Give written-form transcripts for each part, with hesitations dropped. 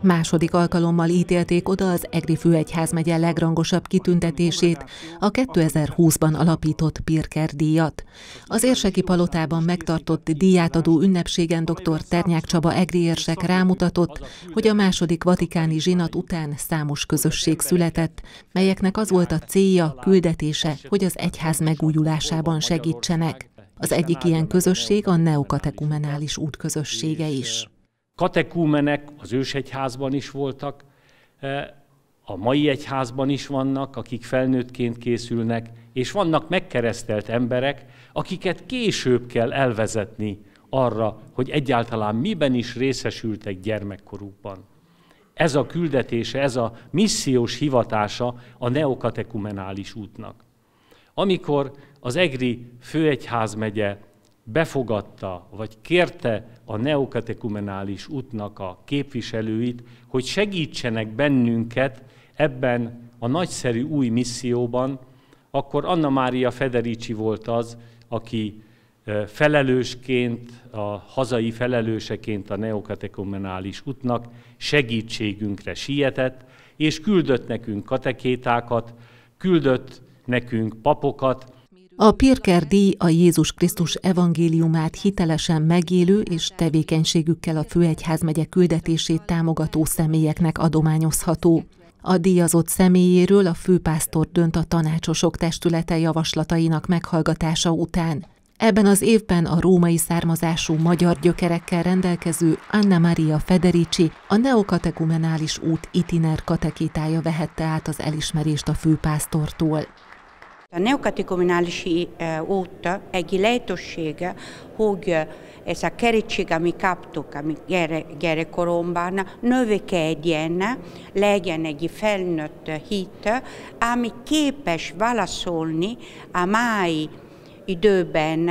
Második alkalommal ítélték oda az Egri főegyházmegye legrangosabb kitüntetését, a 2020-ban alapított Pirker-díjat. Az érseki palotában megtartott díjátadó ünnepségen dr. Ternyák Csaba egri érsek rámutatott, hogy a második vatikáni zsinat után számos közösség született, melyeknek az volt a célja, küldetése, hogy az egyház megújulásában segítsenek. Az egyik ilyen közösség a neokatekumenális út közössége is. Katekúmenek az ősegyházban is voltak, a mai egyházban is vannak, akik felnőttként készülnek, és vannak megkeresztelt emberek, akiket később kell elvezetni arra, hogy egyáltalán miben is részesültek gyermekkorukban. Ez a küldetése, ez a missziós hivatása a neokatekumenális útnak. Amikor az egri főegyházmegye befogadta, vagy kérte a neokatekumenális útnak a képviselőit, hogy segítsenek bennünket ebben a nagyszerű új misszióban, akkor Anna Maria Federici volt az, aki felelősként, a hazai felelőseként a neokatekumenális útnak segítségünkre sietett, és küldött nekünk katekétákat, küldött nekünk papokat. A Pirker-díj a Jézus Krisztus evangéliumát hitelesen megélő és tevékenységükkel a főegyházmegye küldetését támogató személyeknek adományozható. A díjazott személyéről a főpásztor dönt a tanácsosok testülete javaslatainak meghallgatása után. Ebben az évben a római származású magyar gyökerekkel rendelkező Anna Maria Federici, a neokatekumenális út itiner katekétája vehette át az elismerést a főpásztortól. A neokatekumenális út egy lehetőség, hogy ez a kerítség, amit kaptuk, amit gyerekkoromban, növekedjen, legyen egy felnőtt hit, ami képes válaszolni a mai időben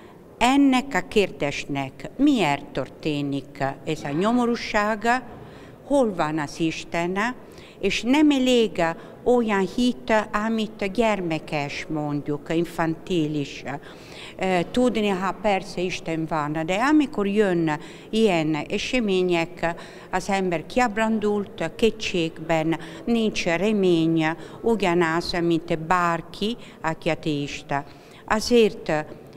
ennek a kérdésnek, miért történik ez a nyomorúság, hol van az Isten, és nem elég olyan hit, amit gyermekes mondjuk, infantilis. Tudni, ha persze Isten van, de amikor jön ilyen események, az ember kiábrándult, kétségben, nincs remény, ugyanaz, mint bárki, aki ateista. Azért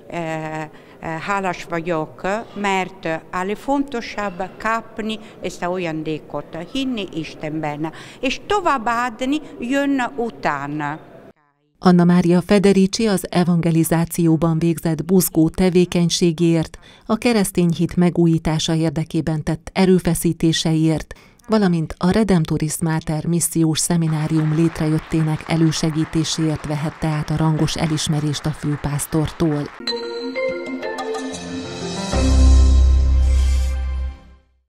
hálás vagyok, mert a legfontosabb kapni ezt a ajándékot, hinni Istenben, és továbbadni jön utána. Anna Maria Federici az evangelizációban végzett buzgó tevékenységéért, a keresztény hit megújítása érdekében tett erőfeszítéseiért, valamint a Redemptoris Mater missziós szeminárium létrejöttének elősegítéséért vehette át a rangos elismerést a főpásztortól.